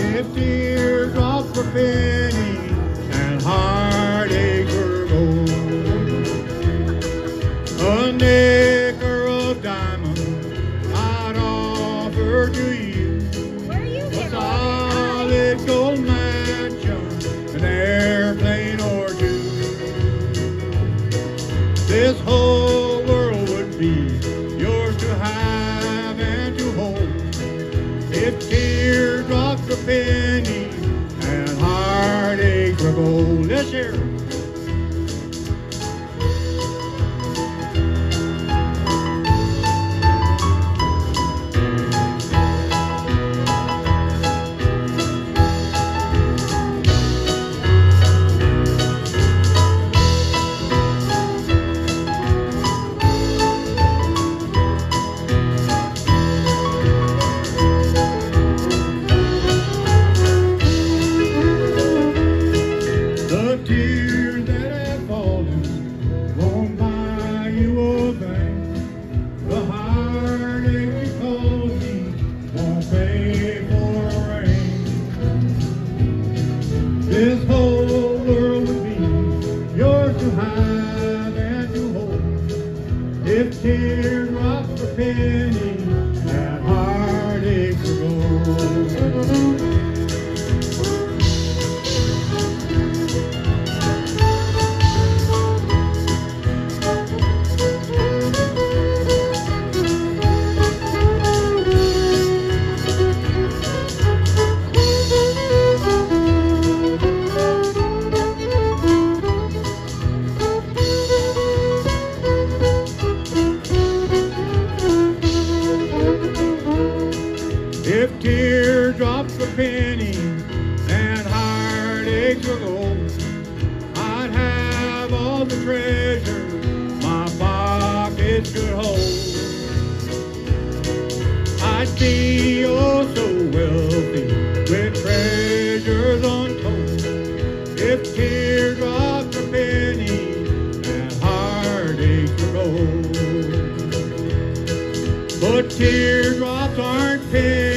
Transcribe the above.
If teardrops were pennies and heartaches were gold, a necker of diamonds I'd offer to you. A solid gold mansion, an airplane or two. This whole world would be yours to have and to hold if teardrops were pennies and heartaches were gold. Let's hear it. Teardrops were pennies and heartaches were gold. If teardrops were pennies and heartaches were gold, I'd have all the treasure my pockets could hold. I'd be oh so wealthy with treasures untold. If teardrops were pennies and heartaches were gold. But teardrops aren't pennies